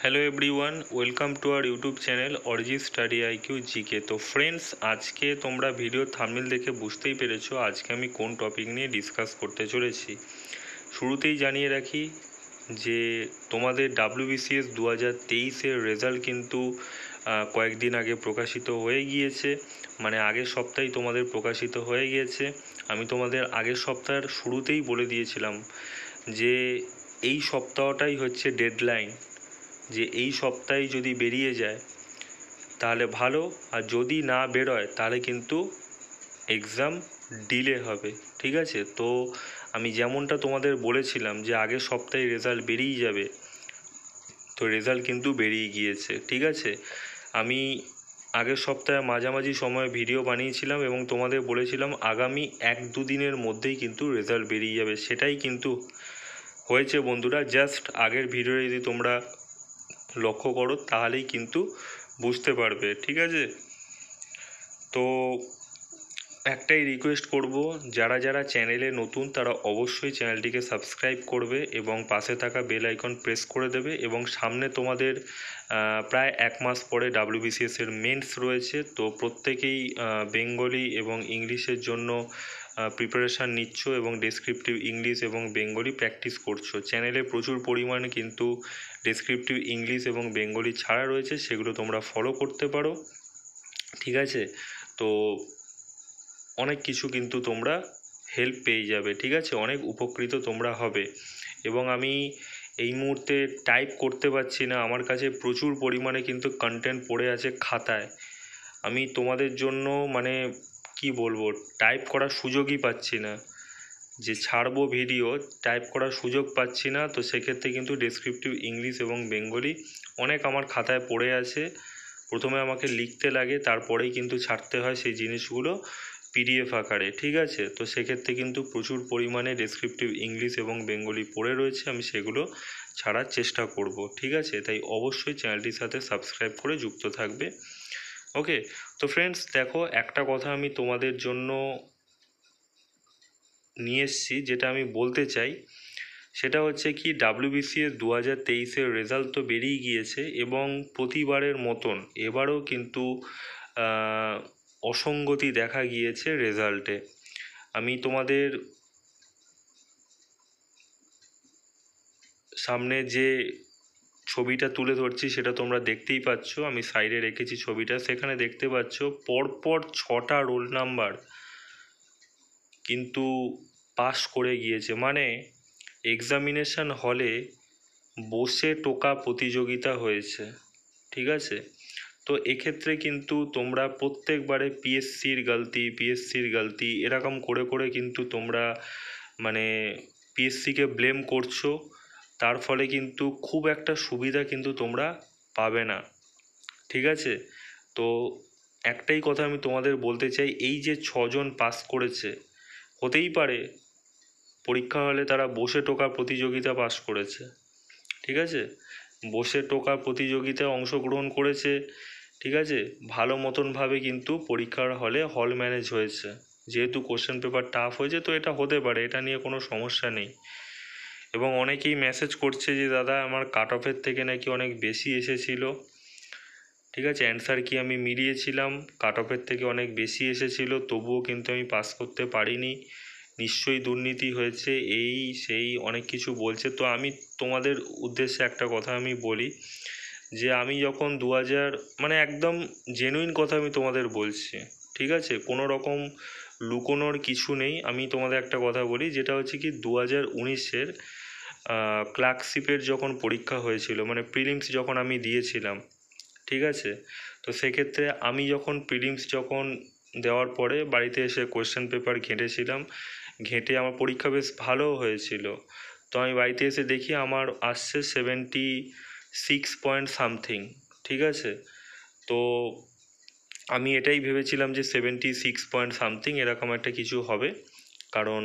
Hello everyone, welcome to our YouTube channel Arijit study IQ GK. তো friends, আজকে তোমরা video thumbnail দেখে বুঝতেই পেরেছো আজকে আমি কোন টপিক নিয়ে ডিসকাস করতে চলেছি। শুরুতেই জানিয়ে রাখি যে তোমাদের WBCS 2023-এর রেজাল্ট কিন্তু কয়েকদিন আগে প্রকাশিত হয়ে গিয়েছে, মানে আগের সপ্তাহেই তোমাদের প্রকাশিত হয়ে গিয়েছে। আমি তোমাদের আগের সপ্তাহের শুরুতেই বলে দিয়েছিলাম যে এই সপ্তাহটাই হচ্ছে ডেডলাইন, যে এই সপ্তাহে যদি বেরিয়ে যায় তাহলে ভালো, আর যদি না বেরোয় তাহলে কিন্তু এক্সাম ডিলে হবে। ঠিক আছে, তো আমি যেমনটা তোমাদের বলেছিলাম যে আগের সপ্তাহে রেজাল্ট বেরিয়ে যাবে, তো রেজাল্ট কিন্তু বেরিয়ে গিয়েছে। ঠিক আছে, আমি আগের সপ্তাহে মাঝামাঝি সময়ে ভিডিও বানিয়েছিলাম এবং তোমাদের বলেছিলাম আগামী 1-2 দিনের মধ্যেই কিন্তু রেজাল্ট বেরিয়ে যাবে। সেটাই কিন্তু হয়েছে বন্ধুরা। জাস্ট আগের ভিডিও যদি তোমরা লক্ষ্য করো তাহলেই কিন্তু বুঝতে পারবে। ঠিক আছে, তো একটাই রিকোয়েস্ট করব, যারা যারা চ্যানেলে নতুন তারা অবশ্যই চ্যানেলটিকে সাবস্ক্রাইব করবে এবং পাশে থাকা বেল আইকন প্রেস করে দেবে। এবং সামনে তোমাদের প্রায় 1 মাস পরে WBCS-এর মেন্স রয়েছে, তো প্রত্যেকেই বেঙ্গলি এবং ইংলিশের জন্য প্রিপারেশান নিচ্ছ এবং ডেসক্রিপটিভ ইংলিশ এবং বেঙ্গলি প্র্যাকটিস করছো। চ্যানেলে প্রচুর পরিমাণে কিন্তু ডেসক্রিপটিভ ইংলিশ এবং বেঙ্গলি ছাড়া রয়েছে, সেগুলো তোমরা ফলো করতে পারো। ঠিক আছে, তো অনেক কিছু কিন্তু তোমরা হেল্প পেয়ে যাবে। ঠিক আছে, অনেক উপকৃত তোমরা হবে। এবং আমি এই মুহূর্তে টাইপ করতে পারছি না, আমার কাছে প্রচুর পরিমাণে কিন্তু কন্টেন্ট পড়ে আছে খাতায়। আমি তোমাদের জন্য মানে কি বলবো, টাইপ করার সুযোগই পাচ্ছি না, যে ছাড়বো ভিডিও টাইপ করার সুযোগ পাচ্ছি না। তো সেক্ষেত্রে কিন্তু ডেসক্রিপটিভ ইংলিশ এবং বেঙ্গলি অনেক আমার খাতায় পড়ে আছে। প্রথমে আমাকে লিখতে লাগে, তারপরেই কিন্তু ছাড়তে হয় সেই জিনিসগুলো PDF আকারে। ঠিক আছে, তো সেক্ষেত্রে কিন্তু প্রচুর পরিমাণে ডেসক্রিপটিভ ইংলিশ এবং বেঙ্গলি পড়ে রয়েছে, আমি সেগুলো ছাড়ার চেষ্টা করব। ঠিক আছে, তাই অবশ্যই চ্যানেলটির সাথে সাবস্ক্রাইব করে যুক্ত থাকবে। ওকে, তো ফ্রেন্ডস দেখো, একটা কথা আমি তোমাদের জন্য নিয়ে এসেছি, যেটা আমি বলতে চাই সেটা হচ্ছে কি, WBCS 2023-এর রেজাল্ট তো বেরিয়ে গিয়েছে এবং প্রতিবারের মতন এবারও কিন্তু অসঙ্গতি দেখা গিয়েছে রেজাল্টে। আমি তোমাদের সামনে যে ছবিটা তুলে ধরছি সেটা তোমরা দেখতেই পাচ্ছ, আমি সাইডে রেখেছি ছবিটা, সেখানে দেখতে পাচ্ছ পরপর 6টা রোল নাম্বার কিন্তু পাস করে গিয়েছে। মানে এক্সামিনেশন হলে বসে টোকা প্রতিযোগিতা হয়েছে। ঠিক আছে, তো এক্ষেত্রে কিন্তু তোমরা প্রত্যেকবারে পিএসসির গলতি এরকম করে করে কিন্তু তোমরা মানে পিএসসিকে ব্লেম করছো, তার ফলে কিন্তু খুব একটা সুবিধা কিন্তু তোমরা পাবে না। ঠিক আছে, তো একটাই কথা আমি তোমাদের বলতে চাই, এই যে 6জন পাস করেছে, হতেই পারে পরীক্ষা হলে তারা বসে টোকা প্রতিযোগিতা পাস করেছে। ঠিক আছে, বসে টোকা প্রতিযোগিতায় অংশগ্রহণ করেছে। ঠিক আছে, ভালো মতনভাবে কিন্তু পরীক্ষার হলে হল ম্যানেজ হয়েছে, যেহেতু কোশ্চেন পেপার টাফ হয়েছে, তো এটা হতে পারে, এটা নিয়ে কোনো সমস্যা নেই। এবং অনেকেই মেসেজ করছে যে দাদা আমার কাট অফের থেকে নাকি অনেক বেশি এসেছিলো। ঠিক আছে, অ্যান্সার কি আমি মিলিয়েছিলাম, কাট অফের থেকে অনেক বেশি এসেছিলো, তবুও কিন্তু আমি পাস করতে পারিনি, নিশ্চয়ই দুর্নীতি হয়েছে, এই সেই অনেক কিছু বলছে। তো আমি তোমাদের উদ্দেশ্যে একটা কথা আমি বলি, যে আমি যখন 2000 মানে একদম জেনুইন কথা আমি তোমাদের বলছি। ঠিক আছে, কোনো রকম লুকোনোর কিছু নেই। আমি তোমাদের একটা কথা বলি, যেটা হচ্ছে কি 2019-এর ক্লার্কশিপের যখন পরীক্ষা হয়েছিল, মানে প্রিলিমস যখন আমি দিয়েছিলাম, ঠিক আছে, তো সেক্ষেত্রে আমি যখন প্রিলিমস যখন দেওয়ার পরে বাড়িতে এসে কোয়েশ্চেন পেপার ঘেঁটেছিলাম, ঘেঁটে আমার পরীক্ষা বেশ ভালো হয়েছিল। তো আমি বাড়িতে এসে দেখি আমার আসছে 76 পয়েন্ট সামথিং। ঠিক আছে, তো আমি এটাই ভেবেছিলাম যে 76 পয়েন্ট সামথিং এরকম একটা কিছু হবে, কারণ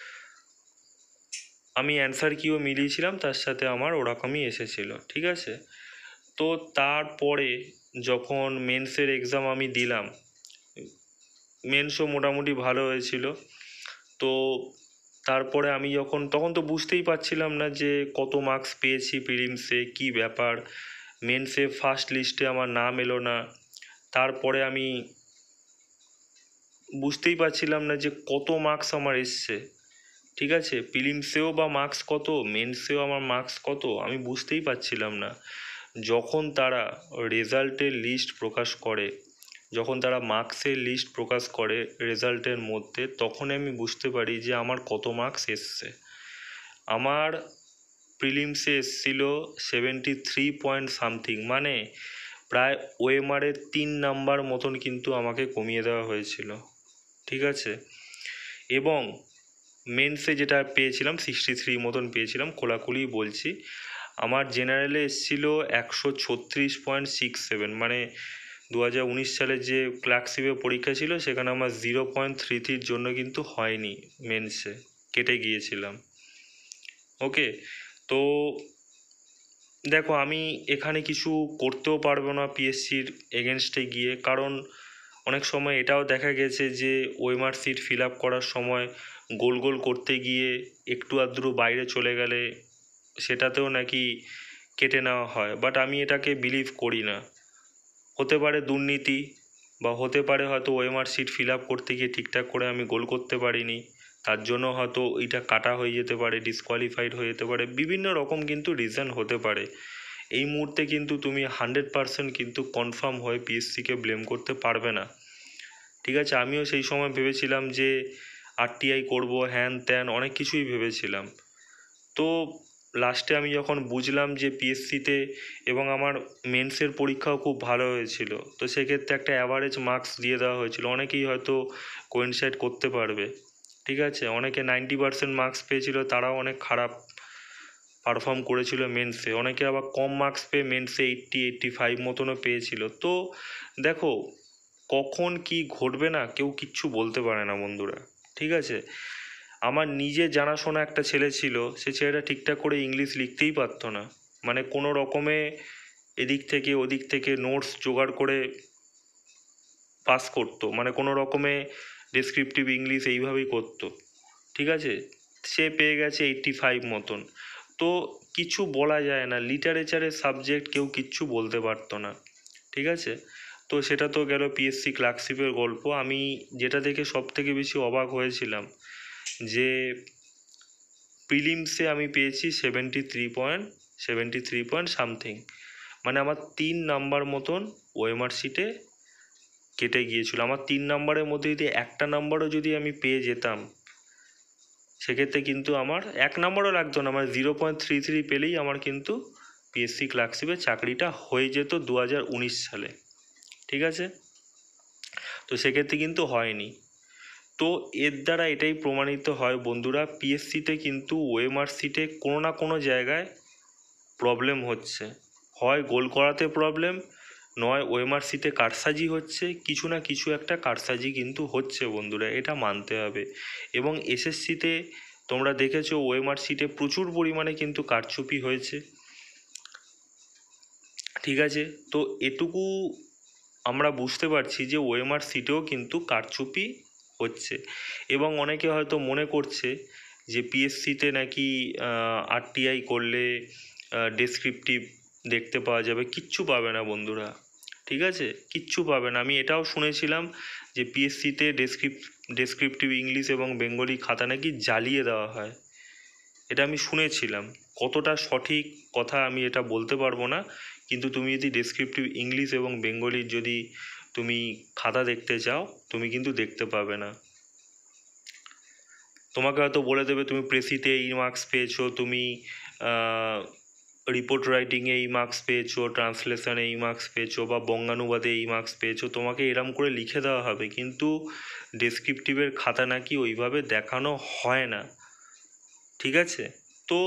আমি অ্যান্সার কিও মিলিয়েছিলাম, তার সাথে আমার ওরকমই এসেছিলো। ঠিক আছে, তো তারপরে যখন মেন্সের এক্সাম আমি দিলাম, মেন্সও মোটামুটি ভালো হয়েছিল। তো তারপরে আমি তখন তো বুঝতেই পারছিলাম না যে কত মার্কস পেয়েছি প্রিলিমসে, কী ব্যাপার। মেন্সে ফার্স্ট লিস্টে আমার নাম এলো না। তারপরে আমি বুঝতেই পারছিলাম না যে কত মার্কস আমার এসছে, ঠিক আছে, প্রিলিমসেও বা মার্কস কত, মেন্সেও আমার মার্কস কত, আমি বুঝতেই পারছিলাম না। যখন তারা রেজাল্টের লিস্ট প্রকাশ করে, যখন তারা মার্কসের লিস্ট প্রকাশ করে রেজাল্টের মধ্যে, তখন আমি বুঝতে পারি যে আমার কত মার্কস এসছে। আমার প্রিলিমসে এসছিল 73 পয়েন্ট সামথিং, মানে প্রায় ওএমআরের 3 নাম্বার মতন কিন্তু আমাকে কমিয়ে দেওয়া হয়েছিল, ঠিক আছে। এবং মেন্সে যেটা পেয়েছিলাম 63 মতন পেয়েছিলাম, খোলাখুলি বলছি। আমার জেনারেলে এসছিল 136.67, মানে 2019 সালে যে ক্লার্কশিপে পরীক্ষা ছিল সেখানে আমার 0.33 জন্য কিন্তু হয়নি, মেন্সে কেটে গিয়েছিলাম। ওকে, তো দেখো আমি এখানে কিছু করতেও পারবো না পিএসসির এগেনস্টে গিয়ে, কারণ অনেক সময় এটাও দেখা গেছে যে ওএমআর সিট ফিল আপ করার সময় গোল গোল করতে গিয়ে একটু আধটু বাইরে চলে গেলে সেটাতেও নাকি কেটে নেওয়া হয়, বাট আমি এটাকে বিলিভ করি না। হতে পারে দুর্নীতি, বা হতে পারে হয়তো ওএমআর সিট ফিল আপ করতে গিয়ে ঠিকঠাক করে আমি গোল করতে পারিনি, তার জন্য হয়তো এইটা কাটা হয়ে যেতে পারে, ডিসকোয়ালিফাইড হয়ে যেতে পারে, বিভিন্ন রকম কিন্তু রিজন হতে পারে। এই মুহূর্তে কিন্তু তুমি 100% কিন্তু কনফার্ম হয়ে পিএসসিকে ব্লেম করতে পারবে না, ঠিক আছে। আমিও সেই সময় ভেবেছিলাম যে আরটিআই করব, হ্যান ত্যান অনেক কিছুই ভেবেছিলাম। তো লাস্টে আমি যখন বুঝলাম যে পিএসসিতে, এবং আমার মেন্সের পরীক্ষাও খুব ভালো হয়েছিল, তো সেক্ষেত্রে একটা অ্যাভারেজ মার্কস দিয়ে দেওয়া হয়েছিল। অনেকেই হয়তো কোয়েনসাইড করতে পারবে, ঠিক আছে। অনেকে 90% মার্কস পেয়েছিল, তারাও অনেক খারাপ পারফর্ম করেছিল মেন্সে। অনেকে আবার কম মার্কস পেয়ে মেন্সে 80-85 মতনও পেয়েছিল। তো দেখো কখন কি ঘটবে না কেউ কিচ্ছু বলতে পারে না বন্ধুরা, ঠিক আছে। আমার নিজে জানাশোনা একটা ছেলে ছিল, সে ছেলেটা ঠিকঠাক করে ইংলিশ লিখতেই পারতো না, মানে কোনো রকমে এদিক থেকে ওদিক থেকে নোটস জোগাড় করে পাস করতো, মানে কোনো রকমে ডেসক্রিপটিভ ইংলিশ এইভাবেই করতো, ঠিক আছে। সে পেয়ে গেছে 85 মতন। তো কিছু বলা যায় না, লিটারেচারের সাবজেক্ট কেউ কিচ্ছু বলতে পারতো না, ঠিক আছে। তো সেটা তো গেল পিএসসি ক্লার্কশিপের গল্প। আমি যেটা দেখে সব থেকে বেশি অবাক হয়েছিলাম যে প্রিলিমসে আমি পেয়েছি 73 পয়েন্ট সামথিং, মানে আমার 3 নাম্বার মতন ওএমআর সিটে কেটে গিয়েছিল। আমার 3 নাম্বারের মধ্যে যদি একটা নাম্বারও যদি আমি পেয়ে যেতাম, সেক্ষেত্রে কিন্তু আমার 1 নাম্বারও লাগতো না, আমার 0.33 পেলেই আমার কিন্তু পিএসসি ক্লার্কশিপের চাকরিটা হয়ে যেত 2019 সালে, ঠিক আছে। তো সেক্ষেত্রে কিন্তু হয়নি। তো এর দ্বারা এটাই প্রমাণিত হয় বন্ধুরা, পিএসসিতে কিন্তু ওএমআর সিটে কোনো না কোনো জায়গায় প্রবলেম হচ্ছে। হয় গোল করাতে প্রবলেম, নয় ওএমআর সিটে কারসাজি হচ্ছে, কিছু না কিছু একটা কারসাজি কিন্তু হচ্ছে বন্ধুরা, এটা মানতে হবে। এবং এসএসসিতে তোমরা দেখেছো ওএমআর সিটে প্রচুর পরিমাণে কিন্তু কারচুপি হয়েছে, ঠিক আছে। তো এটুকু আমরা বুঝতে পারছি যে ওএমআর সিটেও কিন্তু কারচুপি হচ্ছে। এবং অনেকে হয়তো মনে করছে যে পিএসসিতে নাকি আরটিআই করলে ডেসক্রিপটিভ দেখতে পাওয়া যাবে, কিচ্ছু পাবে না বন্ধুরা, ঠিক আছে, কিচ্ছু পাবে না। আমি এটাও শুনেছিলাম যে পিএসসিতে ডেসক্রিপটিভ ইংলিশ এবং বেঙ্গলি খাতা নাকি জ্বালিয়ে দেওয়া হয়, এটা আমি শুনেছিলাম। কতটা সঠিক কথা আমি এটা বলতে পারবো না, কিন্তু তুমি যদি ডেসক্রিপটিভ ইংলিশ এবং বেঙ্গলির যদি তুমি খাতা দেখতে চাও, তুমি কিন্তু দেখতে পাবে না। তোমাকে হয়তো বলে দেবে তুমি প্রেসিতে এই মার্কস পেয়েছো, তুমি রিপোর্ট রাইটিংয়ে এই মার্কস পেয়েছো, ট্রান্সলেশনে এই মার্কস পেয়েছো, বা বঙ্গানুবাদে এই মার্কস পেয়েছো, তোমাকে এরম করে লিখে দেওয়া হবে। কিন্তু ডেসক্রিপটিভের খাতা নাকি ওইভাবে দেখানো হয় না, ঠিক আছে। তো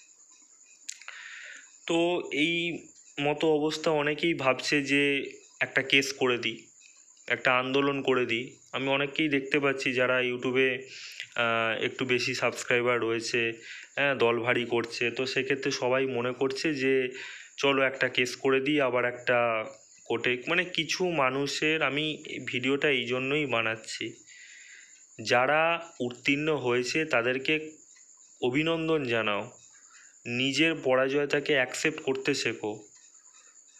তো এই মতো অবস্থা, অনেকেই ভাবছে যে একটা কেস করে দিই, একটা আন্দোলন করে দিই। আমি অনেককেই দেখতে পাচ্ছি যারা ইউটিউবে একটু বেশি সাবস্ক্রাইবার রয়েছে, হ্যাঁ, দল ভারী করছে। তো সেক্ষেত্রে সবাই মনে করছে যে চলো একটা কেস করে দিই, আবার একটা কোর্টে, মানে কিছু মানুষের, আমি ভিডিওটা এই জন্যই বানাচ্ছি, যারা উত্তীর্ণ হয়েছে তাদেরকে অভিনন্দন জানাও, নিজের পরাজয়টাকে অ্যাকসেপ্ট করতে শেখো।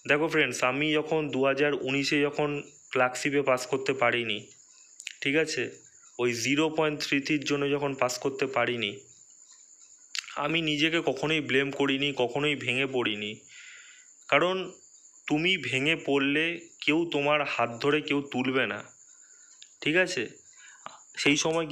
দেখো ফ্রেন্ডস, আমি যখন 2019-এ যখন ক্লার্কশিপে পাস করতে পারিনি, ঠিক আছে, ওই 0.33 জন্য যখন পাস করতে পারিনি, আমি নিজেকে কখনোই ব্লেম করিনি, কখনোই ভেঙে পড়িনি। কারণ তুমি ভেঙে পড়লে কেউ তোমার হাত ধরে কেউ তুলবে না, ঠিক আছে। সেই সময়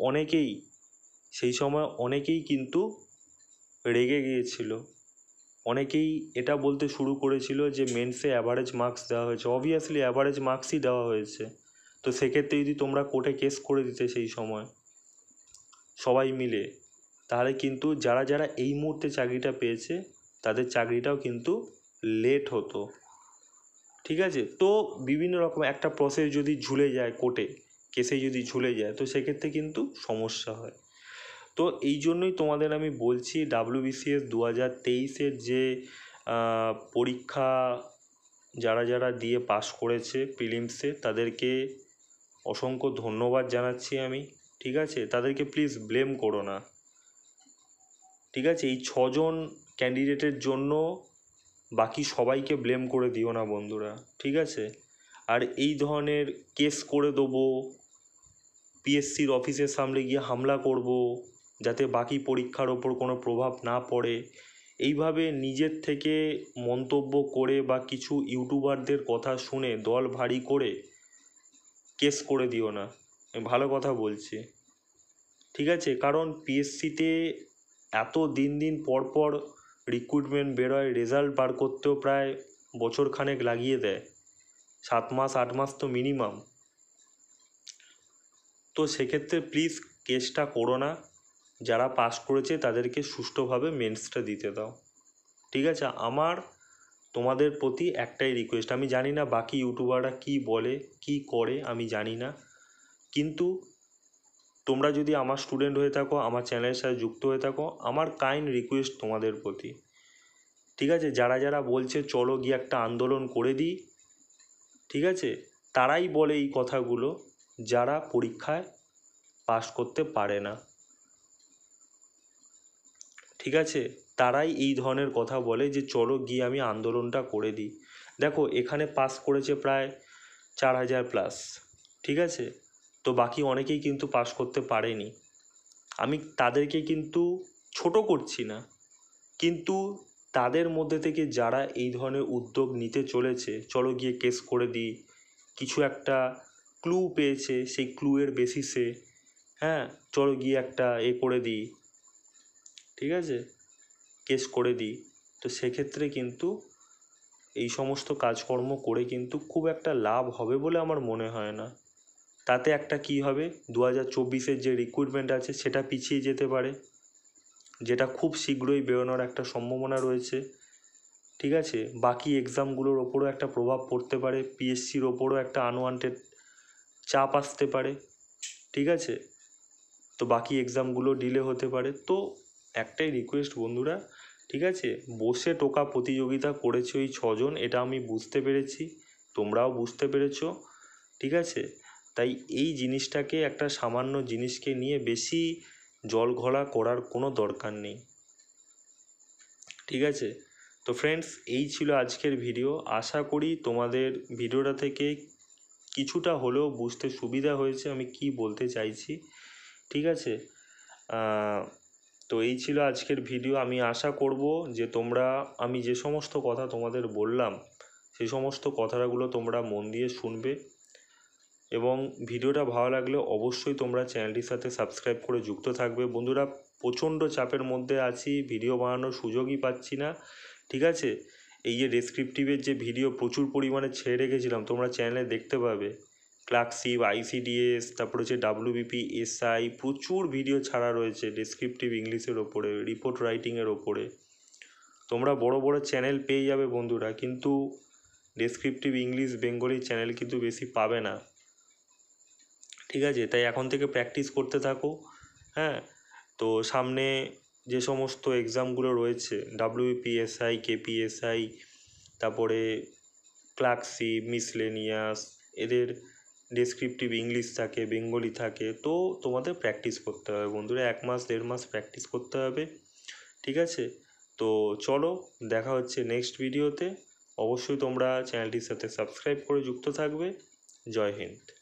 অনেকেই কিন্তু রেগে গিয়েছিল। অনেকেই এটা বলতে শুরু করেছিল যে মেন্সে অ্যাভারেজ মার্কস দেওয়া হয়েছে। অবভিয়াসলি অ্যাভারেজ মার্কসই দেওয়া হয়েছে। তো সেক্ষেত্রে যদি তোমরা কোর্টে কেস করে দিতে সেই সময় সবাই মিলে, তাহলে কিন্তু যারা যারা এই মুহূর্তে চাকরিটা পেয়েছে তাদের চাকরিটাও কিন্তু লেট হতো, ঠিক আছে। তো বিভিন্ন রকম একটা প্রসেস যদি ঝুলে যায় কোর্টে, কেসে যদি ঝুলে যায়, তো সেক্ষেত্রে কিন্তু সমস্যা হয়। তো এই জন্যই তোমাদের আমি বলছি, WBCS 2023-এর যে পরীক্ষা যারা যারা দিয়ে পাশ করেছে প্রিলিমসে, তাদেরকে অসংখ্য ধন্যবাদ জানাচ্ছি আমি, ঠিক আছে। তাদেরকে প্লিজ ব্লেম করো না, ঠিক আছে। এই 6জন ক্যান্ডিডেটের জন্য বাকি সবাইকে ব্লেম করে দিও না বন্ধুরা, ঠিক আছে। আর এই ধরনের কেস করে দেবো, পিএসসির অফিসের সামনে গিয়ে হামলা করব যাতে বাকি পরীক্ষার ওপর কোনো প্রভাব না পড়ে, এইভাবে নিজের থেকে মন্তব্য করে বা কিছু ইউটিউবারদের কথা শুনে দল ভারী করে কেস করে দিও না, আমি ভালো কথা বলছি, ঠিক আছে। কারণ পিএসসিতে এত দিন দিন পর পর রিক্রুটমেন্ট বেরোয়, রেজাল্ট বার করতেও প্রায় বছরখানেক লাগিয়ে দেয়, 7 মাস 8 মাস তো মিনিমাম। তো সেক্ষেত্রে প্লিজ কেসটা করো না, যারা পাস করেছে তাদেরকে সুষ্ঠুভাবে মেন্সটা দিতে দাও, ঠিক আছে। আমার তোমাদের প্রতি একটাই রিকোয়েস্ট, আমি জানি না বাকি ইউটিউবাররা কী বলে কী করে আমি জানি না, কিন্তু তোমরা যদি আমার স্টুডেন্ট হয়ে থাকো, আমার চ্যানেলের সাথে যুক্ত হয়ে থাকো, আমার কাইন্ড রিকোয়েস্ট তোমাদের প্রতি, ঠিক আছে। যারা যারা বলছে চলো গিয়ে একটা আন্দোলন করে দিই, ঠিক আছে, তারাই বলে এই কথাগুলো যারা পরীক্ষায় পাস করতে পারে না, ঠিক আছে। তারাই এই ধরনের কথা বলে যে চলো গিয়ে আমি আন্দোলনটা করে দিই। দেখো এখানে পাস করেছে প্রায় 4000 প্লাস, ঠিক আছে। তো বাকি অনেকেই কিন্তু পাস করতে পারেনি। আমি তাদেরকে কিন্তু ছোট করছি না, কিন্তু তাদের মধ্যে থেকে যারা এই ধরনের উদ্যোগ নিতে চলেছে, চলো গিয়ে কেস করে দিই, কিছু একটা ক্লু পেয়েছে, সেই ক্লুয়ের বেসিসে হ্যাঁ চলো গিয়ে একটা করে দিই, ঠিক আছে, কেস করে দিই, তো সেক্ষেত্রে কিন্তু এই সমস্ত কাজকর্ম করে কিন্তু খুব একটা লাভ হবে বলে আমার মনে হয় না। তাতে একটা কি হবে, 2024-এর যে রিক্রুটমেন্ট আছে সেটা পিছিয়ে যেতে পারে, যেটা খুব শীঘ্রই বেরোনোর একটা সম্ভাবনা রয়েছে, ঠিক আছে। বাকি এক্সামগুলোর ওপরও একটা প্রভাব পড়তে পারে, পিএসসির ওপরও একটা আনওয়ান্টেড চাপ আসতে পারে, ঠিক আছে। তো বাকি এক্সামগুলো ডিলে হতে পারে। তো একটাই রিকোয়েস্ট বন্ধুরা, ঠিক আছে, বসে টোকা প্রতিযোগিতা করেছে ওই 6জন, এটা আমি বুঝতে পেরেছি, তোমরাও বুঝতে পেরেছো, ঠিক আছে। তাই এই জিনিসটাকে, একটা সামান্য জিনিসকে নিয়ে বেশি জল ঘোলা করার কোনো দরকার নেই, ঠিক আছে। তো ফ্রেন্ডস, এই ছিল আজকের ভিডিও। আশা করি তোমাদের ভিডিওটা থেকে কিছুটা হলেও বুঝতে সুবিধা হয়েছে আমি কি বলতে চাইছি, ঠিক আছে। তো এই ছিল আজকের ভিডিও। আমি আশা করব যে তোমরা, আমি যে সমস্ত কথা তোমাদের বললাম সেই সমস্ত কথাগুলো তোমরা মন দিয়ে শুনবে, এবং ভিডিওটা ভালো লাগলে অবশ্যই তোমরা চ্যানেলটির সাথে সাবস্ক্রাইব করে যুক্ত থাকবে। বন্ধুরা, প্রচণ্ড চাপের মধ্যে আছি, ভিডিও বানানোর সুযোগই পাচ্ছি না, ঠিক আছে। এই যে ডেসক্রিপটিভের যে ভিডিও প্রচুর পরিমাণে ছেড়ে রেখেছিলাম, তোমরা চ্যানেলে দেখতে পাবে, ক্লার্কশিপ, ICDS, তারপরে হচ্ছে WBP, SI, প্রচুর ভিডিও ছাড়া রয়েছে ডেসক্রিপটিভ ইংলিশের ওপরে, রিপোর্ট রাইটিংয়ের ওপরে। তোমরা বড় বড় চ্যানেল পেয়ে যাবে বন্ধুরা, কিন্তু ডেসক্রিপটিভ ইংলিশ বেঙ্গলি চ্যানেল কিন্তু বেশি পাবে না, ঠিক আছে। তাই এখন থেকে প্র্যাকটিস করতে থাকো, হ্যাঁ। তো সামনে যে সমস্ত এক্সামগুলো রয়েছে, WPSI, KPSI, তারপরে ক্লার্কশিপ, মিসলেনিয়াস, এদের ডেসক্রিপটিভ ইংলিশ থাকে, বেঙ্গলি থাকে, তো তোমাদের প্র্যাকটিস করতে হবে বন্ধুরা, 1 মাস 1.5 মাস প্র্যাকটিস করতে হবে, ঠিক আছে। তো চলো দেখা হচ্ছে নেক্সট ভিডিওতে। অবশ্যই তোমরা চ্যানেলটির সাথে সাবস্ক্রাইব করে যুক্ত থাকবে। জয় হিন্দ।